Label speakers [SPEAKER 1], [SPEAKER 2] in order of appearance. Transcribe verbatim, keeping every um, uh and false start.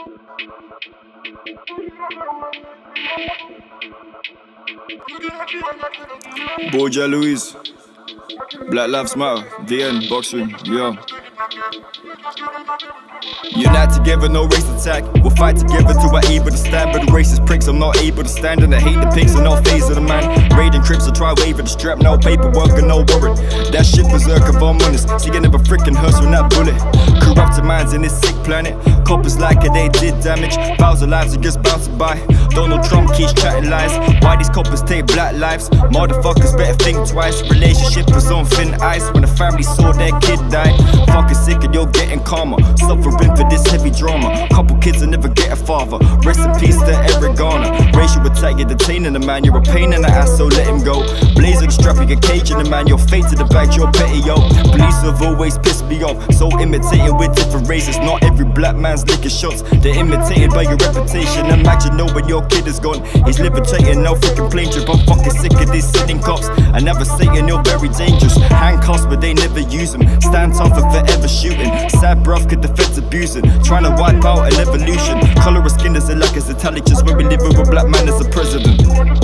[SPEAKER 1] Boja Louise, Black Lives Matter, V N, Boxing, yeah. Unite together, no race attack. We'll fight together till we're able to stand. But the racist pricks, I'm not able to stand. And I hate the pigs, I'm not phased of the man. Raiding crips, I try waving the strap. No paperwork and no warrant. That shit berserk if I'm honest. See, you never freaking hurts from that bullet. Corrupted minds in this sick planet. Coppers like it, they did damage. Thousands of lives are just bouncing by. Donald Trump keeps chatting lies. Why these coppers take black lives? Motherfuckers better think twice. Relationship was on thin ice when the family saw their kid die. Fucking sick and you're getting calmer. Suffering for this heavy drama. Couple kids will never get a father. Rest in peace to Eric Garner. Racial attack, you're detaining the man. You're a pain in the ass, so let him go. Blazing the strap, you're caging the man. You're fate to the back, you're petty, yo. Police have always pissed me off. So imitating with different races. Not every black man's licking shots. They're imitated by your reputation. Imagine knowing your kid is gone. He's levitating, no freaking plane trip. I'm fucking sick of these sitting cops. I never saying you're very dangerous. Handcuffs, but they never use them. Stand tough and forever shooting. Sad bruv could defense abusing. Trying to wipe out an evolution. Colour of skin is a lack of intelligence when we live with a black man as a president.